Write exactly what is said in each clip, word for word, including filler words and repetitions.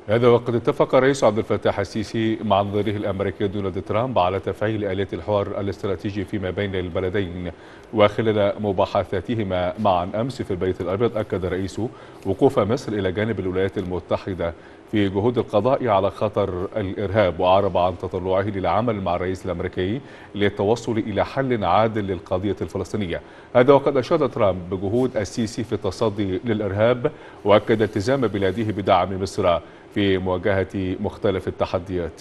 هذا وقد اتفق الرئيس عبد الفتاح السيسي مع نظيره الامريكي دونالد ترامب على تفعيل آلية الحوار الاستراتيجي فيما بين البلدين. وخلال مباحثاتهما معا امس في البيت الابيض، اكد الرئيس وقوف مصر الى جانب الولايات المتحده في جهود القضاء على خطر الارهاب، واعرب عن تطلعه للعمل مع الرئيس الامريكي للتوصل الى حل عادل للقضيه الفلسطينيه. هذا وقد اشاد ترامب بجهود السيسي في التصدي للارهاب، واكد التزام بلاده بدعم مصر في مواجهة مختلف التحديات.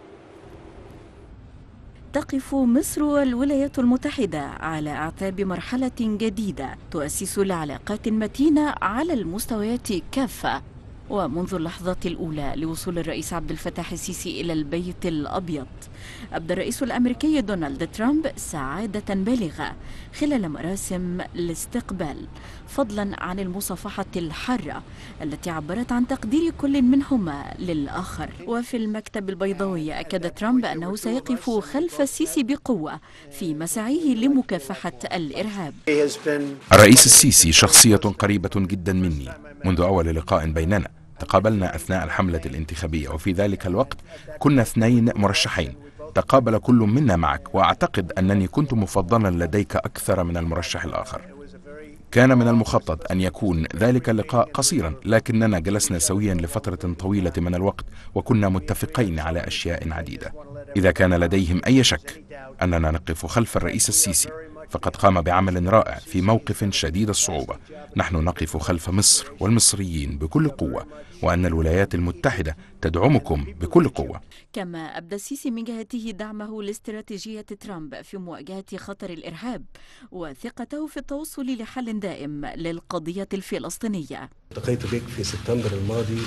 تقف مصر والولايات المتحدة على أعتاب مرحلة جديدة تؤسس العلاقات متينة على المستويات كافة. ومنذ اللحظات الأولى لوصول الرئيس عبد الفتاح السيسي إلى البيت الأبيض، أبدى الرئيس الأمريكي دونالد ترامب سعادة بالغة خلال مراسم الاستقبال، فضلا عن المصافحة الحارة التي عبرت عن تقدير كل منهما للآخر. وفي المكتب البيضاوي أكد ترامب أنه سيقف خلف السيسي بقوة في مساعيه لمكافحة الإرهاب. الرئيس السيسي شخصية قريبة جدا مني منذ أول لقاء بيننا. تقابلنا أثناء الحملة الانتخابية، وفي ذلك الوقت كنا اثنين مرشحين. تقابل كل منا معك، وأعتقد أنني كنت مفضلا لديك أكثر من المرشح الآخر. كان من المخطط أن يكون ذلك اللقاء قصيرا، لكننا جلسنا سويا لفترة طويلة من الوقت، وكنا متفقين على أشياء عديدة. إذا كان لديهم أي شك أننا نقف خلف الرئيس السيسي، فقد قام بعمل رائع في موقف شديد الصعوبة. نحن نقف خلف مصر والمصريين بكل قوة، وأن الولايات المتحدة تدعمكم بكل قوة. كما أبدى السيسي من جهته دعمه لاستراتيجية ترامب في مواجهة خطر الإرهاب، وثقته في التوصل لحل دائم للقضية الفلسطينية. التقيت بك في سبتمبر الماضي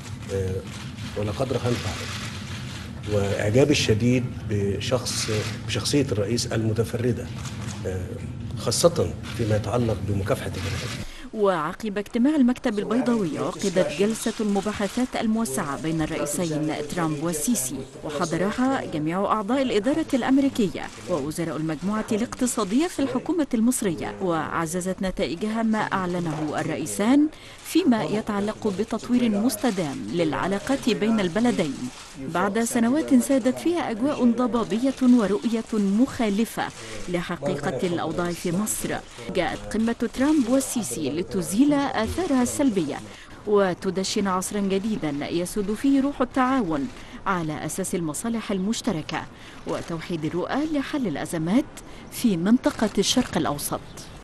ولقد رهنت عليك، وإعجابي الشديد بشخص بشخصية الرئيس المتفردة، خاصة فيما يتعلق بمكافحة الإرهاب. وعقب اجتماع المكتب البيضاوي عقدت جلسة المباحثات الموسعة بين الرئيسين ترامب والسيسي، وحضرها جميع أعضاء الإدارة الأمريكية ووزراء المجموعة الاقتصادية في الحكومة المصرية. وعززت نتائجها ما أعلنه الرئيسان فيما يتعلق بتطوير مستدام للعلاقات بين البلدين بعد سنوات سادت فيها أجواء ضبابية ورؤية مخالفة لحقيقة الأوضاع في مصر. جاءت قمة ترامب والسيسي لتزيل آثارها السلبية وتدشن عصرا جديدا يسود فيه روح التعاون على أساس المصالح المشتركة وتوحيد الرؤى لحل الأزمات في منطقة الشرق الأوسط.